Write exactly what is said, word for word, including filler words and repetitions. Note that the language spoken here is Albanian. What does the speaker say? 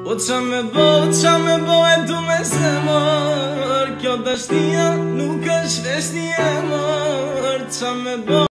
Po qa me bo, qa me bo e du me zemër. Kjo dashnia nuk është vesh një emër. Qa me bo